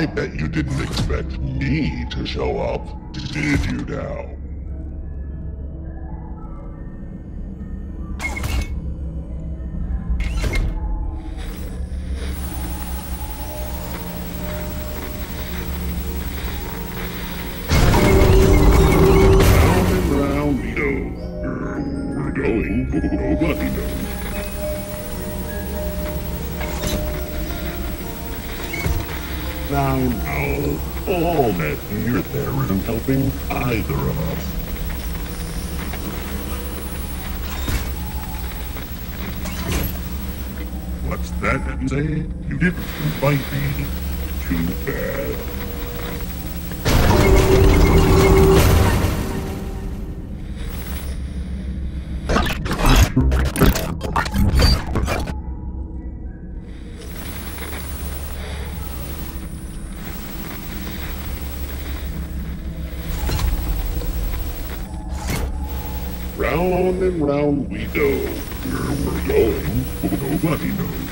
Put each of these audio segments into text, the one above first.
I bet you didn't expect me to show up, did you now? Round and round we go. Where we're going, nobody knows. Now, all that here there isn't helping either of us. What's that you say? You didn't invite me. Too bad. Round and round we go. Where we're going, nobody knows.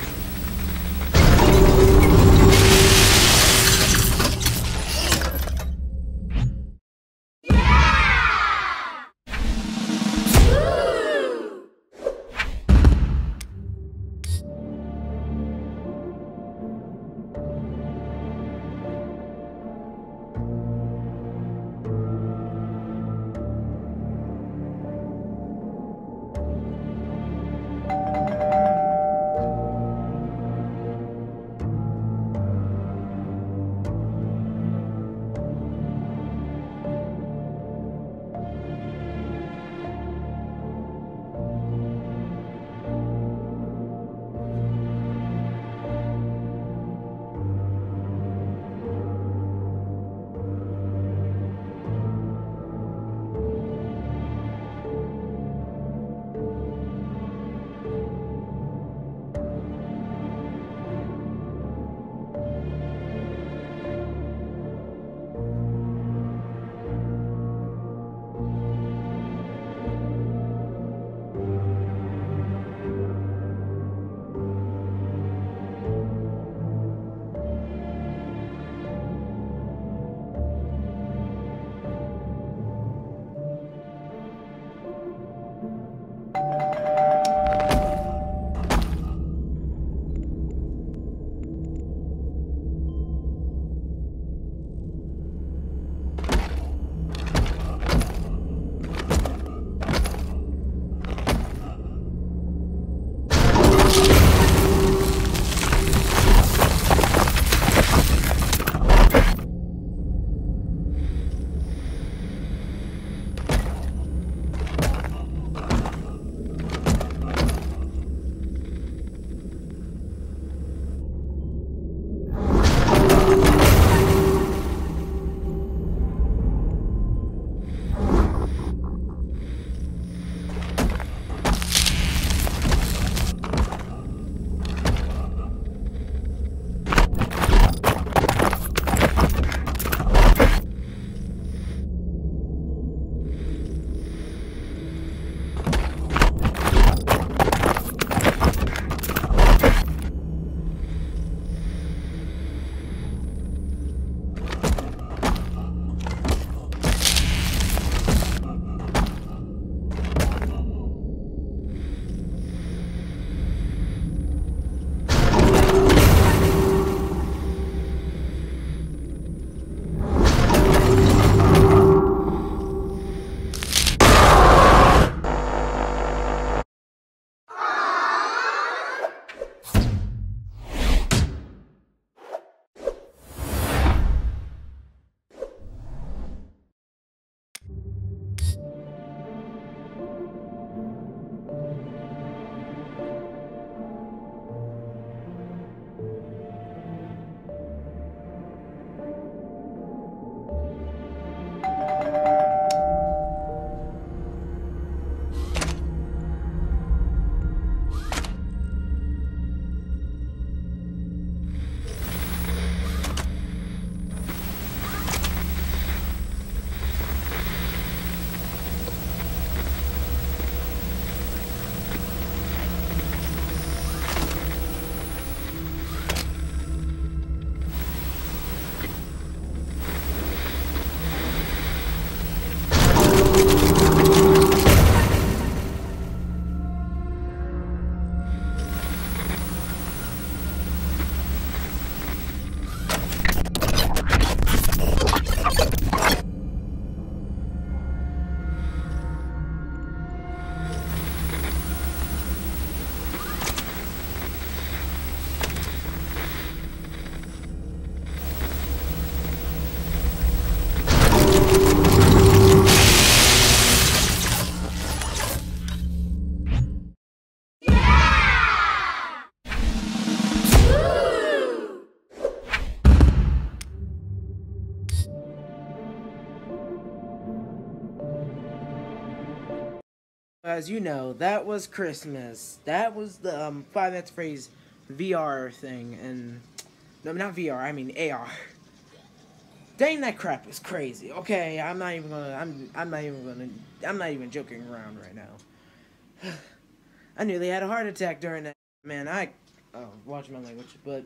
as you know, that was Christmas. That was the Five Nights at Freddy's VR thing, and no, not VR. I mean AR. Dang, that crap is crazy. Okay, I'm not even gonna. I'm not even joking around right now. I nearly had a heart attack during that. Man, watch my language, but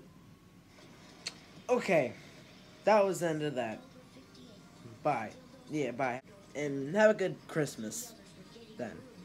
okay, that was the end of that. Bye. Yeah, bye. And have a good Christmas then.